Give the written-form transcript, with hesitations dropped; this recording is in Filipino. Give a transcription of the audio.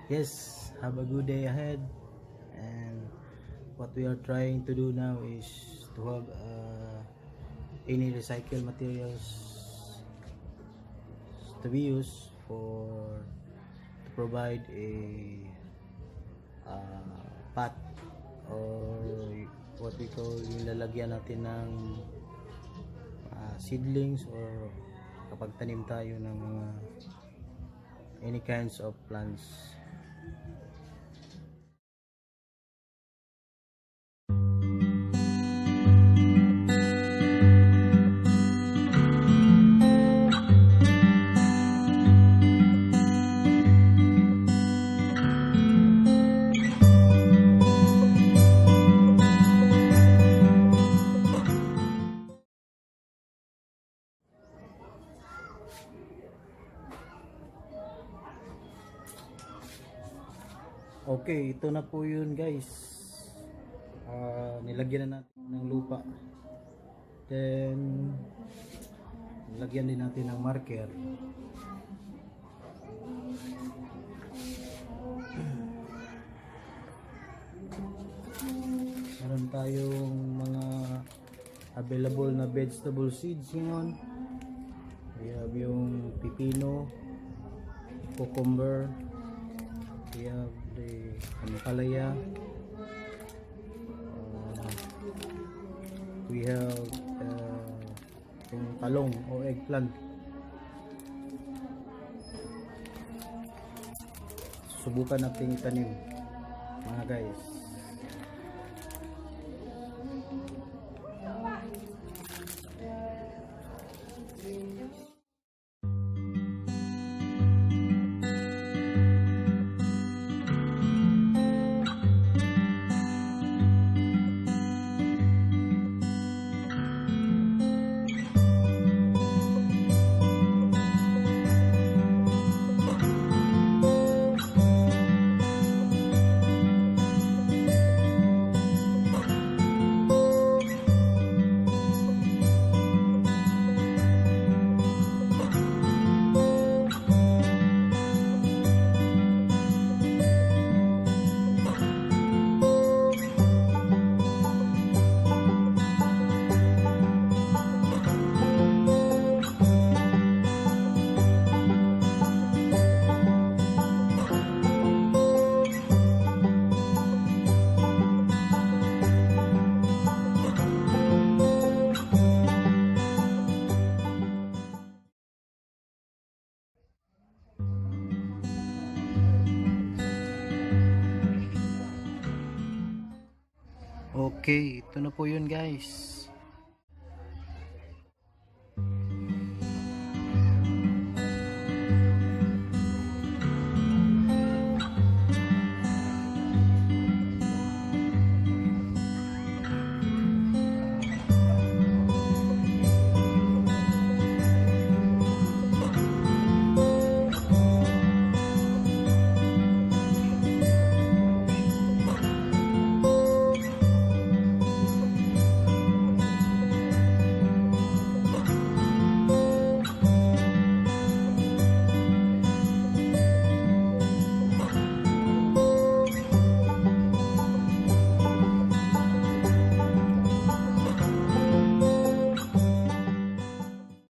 Yes, have a good day ahead. And what we are trying to do now is to have any recycled materials to be used to provide a pot, or what we call yung lalagyan natin ng seedlings, or kapag tanim tayo ng mga any kinds of plants. Okay, ito na po yun guys. Nilagyan na natin ng lupa. Then nilagyan din natin ng marker. Meron tayong mga available na vegetable seeds ngayon. We have yung pipino, cucumber, we have the ampalaya, we have yung talong o eggplant. Subukan natin itanim mga guys. Okay, ito na po yun guys.